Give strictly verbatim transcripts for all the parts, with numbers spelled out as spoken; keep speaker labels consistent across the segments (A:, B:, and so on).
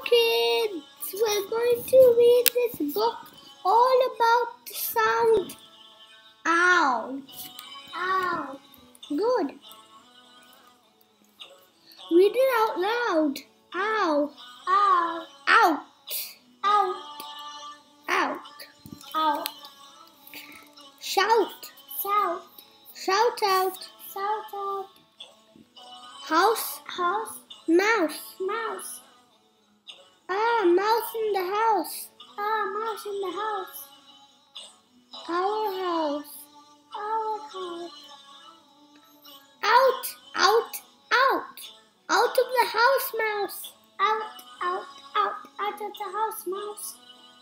A: kids, we're going to read this book all about the sound ow. Ow. Good. Read it out loud. Ow. Ow. Out. Out. Out. Out. Shout. Shout. Shout out. Shout out. House. House. Mouse. Mouse. Ah, mouse in the house. Ah, mouse in the house. Our house. Our house. Out, out, out. Out of the house, mouse. Out, out, out. Out of the house, mouse.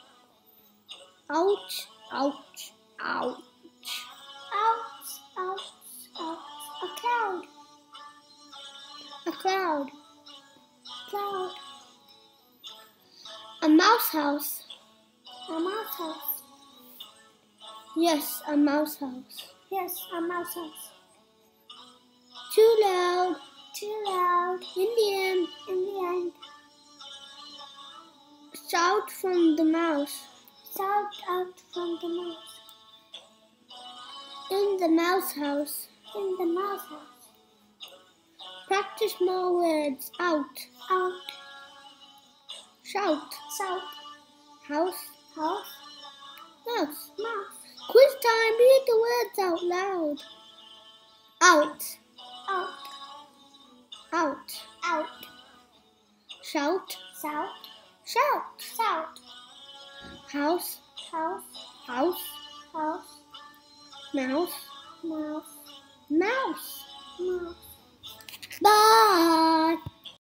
A: Ouch, ouch, ouch. Ouch, ouch, ouch. A cloud. A cloud. Cloud. A mouse house. A mouse house. Yes, a mouse house. Yes, a mouse house. Too loud. Too loud. In the end. In the end. Shout from the mouse. Shout out from the mouse. In the mouse house. In the mouse house. Practice more words. Out. Out. Shout. Shout. House. House. Mouse. Mouse. Quiz time. Read the words out loud. Out. Out. Out. Out. Shout. Shout. Shout. Shout. House. House. House. House. Mouse. Mouse. Mouse. Mouse. Bye.